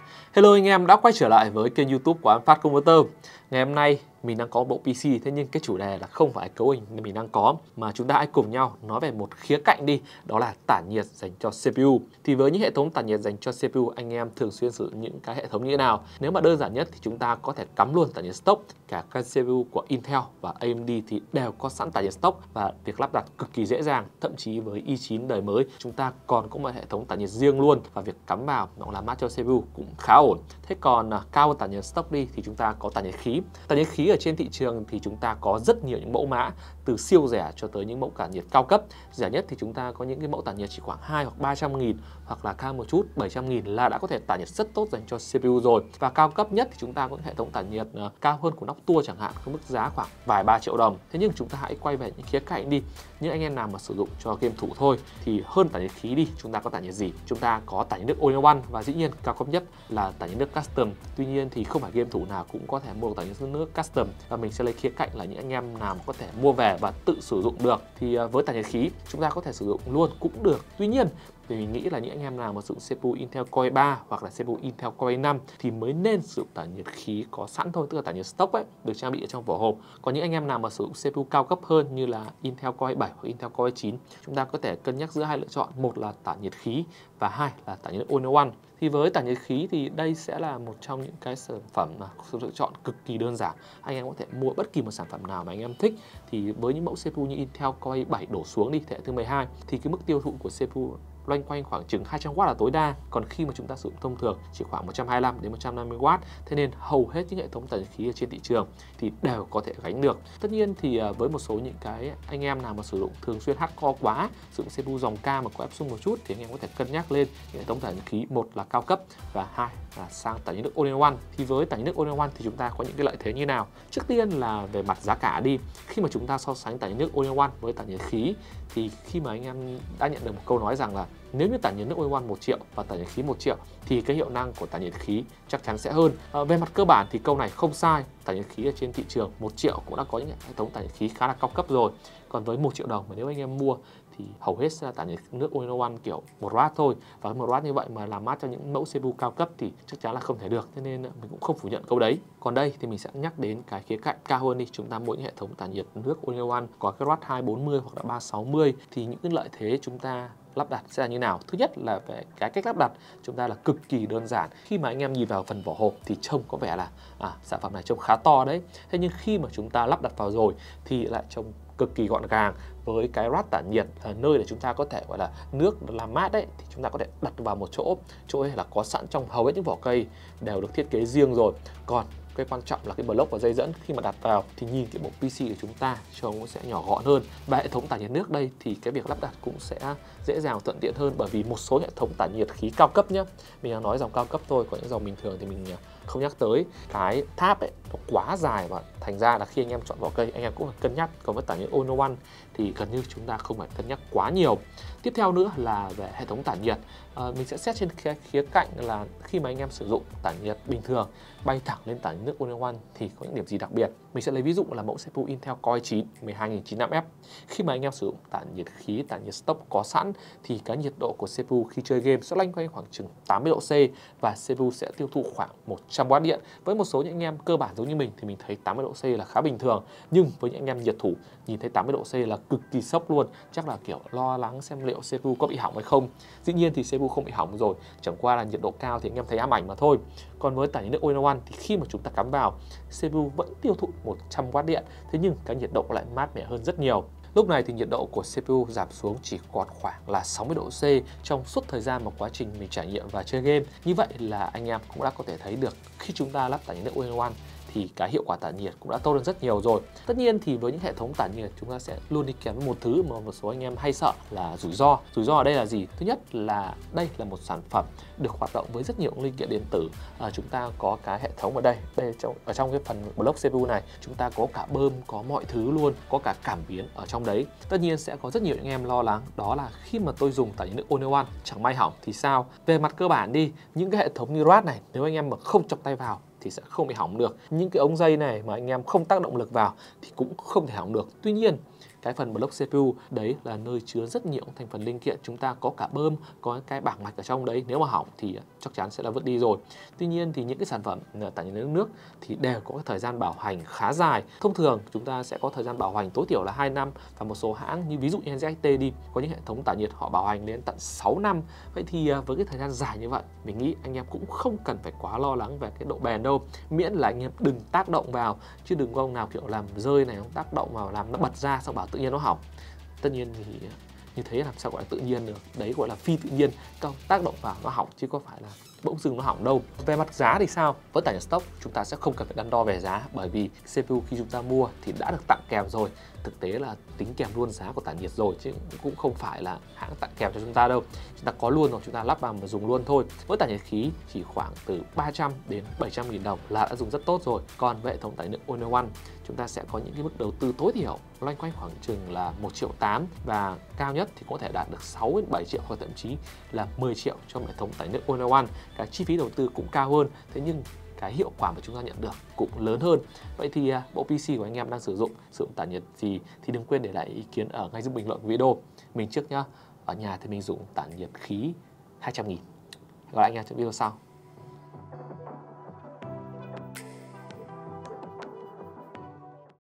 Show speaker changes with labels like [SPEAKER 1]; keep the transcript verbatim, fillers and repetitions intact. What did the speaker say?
[SPEAKER 1] Hello anh em đã quay trở lại với kênh YouTube của An Phát Converter. Ngày hôm nay mình đang có bộ pê xê, thế nhưng cái chủ đề là không phải cấu hình mình đang có, mà chúng ta hãy cùng nhau nói về một khía cạnh đi, đó là tản nhiệt dành cho xê pê u. Thì với những hệ thống tản nhiệt dành cho xê pê u, anh em thường xuyên sử dụng những cái hệ thống như thế nào? Nếu mà đơn giản nhất thì chúng ta có thể cắm luôn tản nhiệt stock. Cả các xê pê u của Intel và a em đê thì đều có sẵn tản nhiệt stock và việc lắp đặt cực kỳ dễ dàng. Thậm chí với i chín đời mới, chúng ta còn có một hệ thống tản nhiệt riêng luôn, và việc cắm vào nó làm mát cho xê pê u cũng khá ổn. Thế còn à, cao hơn tản nhiệt stock đi thì chúng ta có tản nhiệt khí. Tản nhiệt khí ở trên thị trường thì chúng ta có rất nhiều những mẫu mã, từ siêu rẻ cho tới những mẫu tản nhiệt cao cấp. Rẻ nhất thì chúng ta có những cái mẫu tản nhiệt chỉ khoảng hai hoặc ba trăm nghìn, hoặc là cao một chút bảy trăm nghìn là đã có thể tản nhiệt rất tốt dành cho xê pê u rồi. Và cao cấp nhất thì chúng ta có những hệ thống tản nhiệt uh, cao hơn của Noctua chẳng hạn, có mức giá khoảng vài ba triệu đồng. Thế nhưng chúng ta hãy quay về những khía cạnh đi. Những anh em nào mà sử dụng cho game thủ thôi thì hơn tản nhiệt khí đi, chúng ta có tản nhiệt gì? Chúng ta có tản nhiệt nước All in One, và dĩ nhiên cao cấp nhất là tản nhiệt nước custom. Tuy nhiên thì không phải game thủ nào cũng có thể mua tản nhiệt nước custom, và mình sẽ lấy khía cạnh là những anh em nào có thể mua về và tự sử dụng được. Thì với tản nhiệt khí chúng ta có thể sử dụng luôn cũng được. Tuy nhiên thì mình nghĩ là những anh em nào mà sử dụng xê pê u Intel Core i ba hoặc là xê pê u Intel Core i năm thì mới nên sử dụng tản nhiệt khí có sẵn thôi, tức là tản nhiệt stock ấy, được trang bị ở trong vỏ hộp. Còn những anh em nào mà sử dụng xê pê u cao cấp hơn như là Intel Core i bảy hoặc Intel Core i chín, chúng ta có thể cân nhắc giữa hai lựa chọn, một là tản nhiệt khí và hai là tản nhiệt All in One. Thì với tản nhiệt khí thì đây sẽ là một trong những cái sản phẩm mà sự lựa chọn cực kỳ đơn giản. Anh em có thể mua bất kỳ một sản phẩm nào mà anh em thích. Thì với những mẫu xê pê u như Intel Core i bảy đổ xuống đi, thế hệ thứ mười hai, thì cái mức tiêu thụ của xê pê u loanh quanh khoảng chừng hai trăm oát là tối đa. Còn khi mà chúng ta sử dụng thông thường chỉ khoảng một trăm hai mươi lăm đến một trăm năm mươi oát. Thế nên hầu hết những hệ thống tản nhiệt khí ở trên thị trường thì đều có thể gánh được. Tất nhiên thì với một số những cái anh em nào mà sử dụng thường xuyên hardcore quá, sử dụng xê pê u dòng cao mà có ép xung một chút, thì anh em có thể cân nhắc lên những hệ thống tản nhiệt khí, một là cao cấp và hai là sang tản nhiệt nước All in One. Thì với tản nhiệt nước All in One thì chúng ta có những cái lợi thế như nào? Trước tiên là về mặt giá cả đi. Khi mà chúng ta so sánh tản nhiệt nước All in One với tản nhiệt khí, thì khi mà anh em đã nhận được một câu nói rằng là nếu như tản nhiệt nước All in One một triệu và tản nhiệt khí một triệu thì cái hiệu năng của tản nhiệt khí chắc chắn sẽ hơn. À, về mặt cơ bản thì câu này không sai. Tản nhiệt khí ở trên thị trường một triệu cũng đã có những hệ thống tản nhiệt khí khá là cao cấp rồi. Còn với một triệu đồng mà nếu anh em mua thì hầu hết sẽ là tản nhiệt nước All in One kiểu một watt thôi, và một watt như vậy mà làm mát cho những mẫu xê pê u cao cấp thì chắc chắn là không thể được. Thế nên mình cũng không phủ nhận câu đấy. Còn đây thì mình sẽ nhắc đến cái khía cạnh cao hơn đi. Chúng ta mỗi hệ thống tản nhiệt nước All in One có cái watt hai bốn mươi hoặc là ba sáu mươi, thì những cái lợi thế chúng ta lắp đặt sẽ là như nào? Thứ nhất là về cái cách lắp đặt, chúng ta là cực kỳ đơn giản. Khi mà anh em nhìn vào phần vỏ hộp thì trông có vẻ là à, sản phẩm này trông khá to đấy. Thế nhưng khi mà chúng ta lắp đặt vào rồi thì lại trông cực kỳ gọn gàng. Với cái rát tản nhiệt, nơi để chúng ta có thể gọi là nước làm mát đấy, thì chúng ta có thể đặt vào một chỗ. Chỗ ấy là có sẵn trong hầu hết những vỏ cây, đều được thiết kế riêng rồi. Còn cái quan trọng là cái block và dây dẫn, khi mà đặt vào thì nhìn cái bộ pê xê của chúng ta trông cũng sẽ nhỏ gọn hơn. Và hệ thống tản nhiệt nước đây thì cái việc lắp đặt cũng sẽ dễ dàng thuận tiện hơn, bởi vì một số hệ thống tản nhiệt khí cao cấp nhé, mình đang nói dòng cao cấp thôi, còn những dòng bình thường thì mình không nhắc tới. Cái tháp ấy nó quá dài, và thành ra là khi anh em chọn vỏ cây anh em cũng phải cân nhắc. Còn với tản nhiệt All in One thì gần như chúng ta không phải cân nhắc quá nhiều. Tiếp theo nữa là về hệ thống tản nhiệt. À, mình sẽ xét trên khía, khía cạnh là khi mà anh em sử dụng tản nhiệt bình thường bay thẳng lên tản nhiệt nước All in One thì có những điểm gì đặc biệt. Mình sẽ lấy ví dụ là mẫu xê pê u Intel Core i chín mười hai nghìn chín trăm F. Khi mà anh em sử dụng tản nhiệt khí, tản nhiệt stock có sẵn thì cái nhiệt độ của xê pê u khi chơi game sẽ loanh quanh khoảng chừng tám mươi độ C, và xê pê u sẽ tiêu thụ khoảng một trăm oát điện. Với một số những anh em cơ bản giống như mình thì mình thấy tám mươi độ C là khá bình thường, nhưng với những anh em nhiệt thủ nhìn thấy tám mươi độ C là cực kỳ sốc luôn, chắc là kiểu lo lắng xem liệu xê pê u có bị hỏng hay không. Dĩ nhiên thì xê pê u không bị hỏng rồi, chẳng qua là nhiệt độ cao thì anh em thấy ám ảnh mà thôi. Còn với tản nhiệt nước All in One thì khi mà chúng ta cắm vào, xê pê u vẫn tiêu thụ một trăm oát điện, thế nhưng cái nhiệt độ lại mát mẻ hơn rất nhiều. Lúc này thì nhiệt độ của xê pê u giảm xuống chỉ còn khoảng là sáu mươi độ C trong suốt thời gian mà quá trình mình trải nghiệm và chơi game. Như vậy là anh em cũng đã có thể thấy được khi chúng ta lắp tản nhiệt nước All in One thì cái hiệu quả tản nhiệt cũng đã tốt hơn rất nhiều rồi. Tất nhiên thì với những hệ thống tản nhiệt chúng ta sẽ luôn đi kèm với một thứ mà một số anh em hay sợ là rủi ro. Rủi ro ở đây là gì? Thứ nhất là đây là một sản phẩm được hoạt động với rất nhiều linh kiện điện tử. À, chúng ta có cái hệ thống ở đây, đây trong ở trong cái phần block xê pê u này chúng ta có cả bơm, có mọi thứ luôn, có cả cảm biến ở trong đấy. Tất nhiên sẽ có rất nhiều anh em lo lắng, đó là khi mà tôi dùng tản nhiệt nước All in One chẳng may hỏng thì sao? Về mặt cơ bản đi, những cái hệ thống như rát này nếu anh em mà không chọc tay vào thì sẽ không bị hỏng được. Những cái ống dây này mà anh em không tác động lực vào thì cũng không thể hỏng được. Tuy nhiên cái phần block xê pê u đấy là nơi chứa rất nhiều thành phần linh kiện, chúng ta có cả bơm, có cái bảng mạch ở trong đấy, nếu mà hỏng thì chắc chắn sẽ là vứt đi rồi. Tuy nhiên thì những cái sản phẩm tản nhiệt nước nước thì đều có cái thời gian bảo hành khá dài. Thông thường chúng ta sẽ có thời gian bảo hành tối thiểu là hai năm, và một số hãng như ví dụ en rờ ích tê đi, có những hệ thống tản nhiệt họ bảo hành đến tận sáu năm. Vậy thì với cái thời gian dài như vậy, mình nghĩ anh em cũng không cần phải quá lo lắng về cái độ bền đâu, miễn là anh em đừng tác động vào, chứ đừng có ông nào kiểu làm rơi này, ông tác động vào làm nó bật ra xong bảo tự nhiên nó hỏng. Tất nhiên thì như thế làm sao gọi là tự nhiên được, đấy gọi là phi tự nhiên, công tác động vào nó hỏng chứ có phải là bỗng dưng nó hỏng đâu. Về mặt giá thì sao? Với tản nhiệt stock chúng ta sẽ không cần phải đắn đo về giá, bởi vì xê pê u khi chúng ta mua thì đã được tặng kèm rồi, thực tế là tính kèm luôn giá của tản nhiệt rồi, chứ cũng không phải là hãng tặng kèm cho chúng ta đâu, chúng ta có luôn rồi, chúng ta lắp vào và dùng luôn thôi. Với tản nhiệt khí chỉ khoảng từ ba trăm đến bảy trăm nghìn đồng là đã dùng rất tốt rồi. Còn với hệ thống tản nhiệt All in One, chúng ta sẽ có những cái mức đầu tư tối thiểu loanh quanh khoảng chừng là một triệu tám, và cao nhất thì có thể đạt được sáu đến bảy triệu, hoặc thậm chí là mười triệu cho hệ thống tản nhiệt All in One. Cái chi phí đầu tư cũng cao hơn, thế nhưng cái hiệu quả mà chúng ta nhận được cũng lớn hơn. Vậy thì bộ pê xê của anh em đang sử dụng sử dụng tản nhiệt gì thì đừng quên để lại ý kiến ở ngay dưới bình luận của video. Mình trước nhá, ở nhà thì mình dùng tản nhiệt khí hai trăm nghìn. Hẹn gặp lại anh em trong video sau.